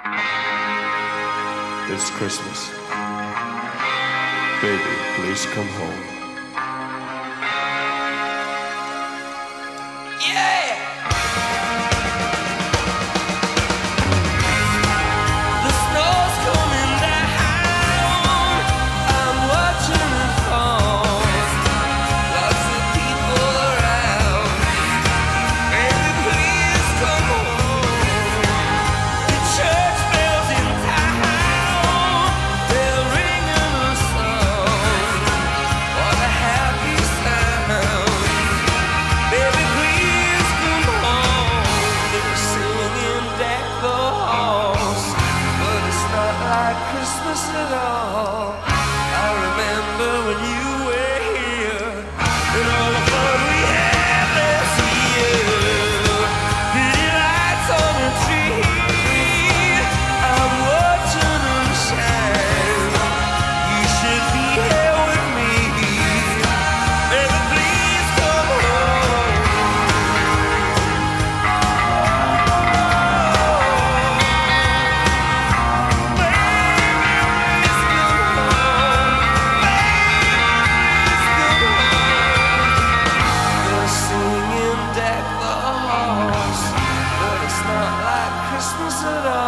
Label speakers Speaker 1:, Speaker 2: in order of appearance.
Speaker 1: It's Christmas. Baby, please come home.
Speaker 2: Yeah! The snow's coming down. I'm watching it fall. Lots of people around. Baby, please come home. The church bells in town, they're ringing a song. What a happy sound. Baby, please come home. They're singing Deck the Halls, but it's not like Christmas at all. I remember when you were here and all the fun we had last year. Pretty lights on the tree, I'm watching them shine. You should be here with me. Baby, please come home. They're singing Deck the Halls, but it's not like Christmas at all.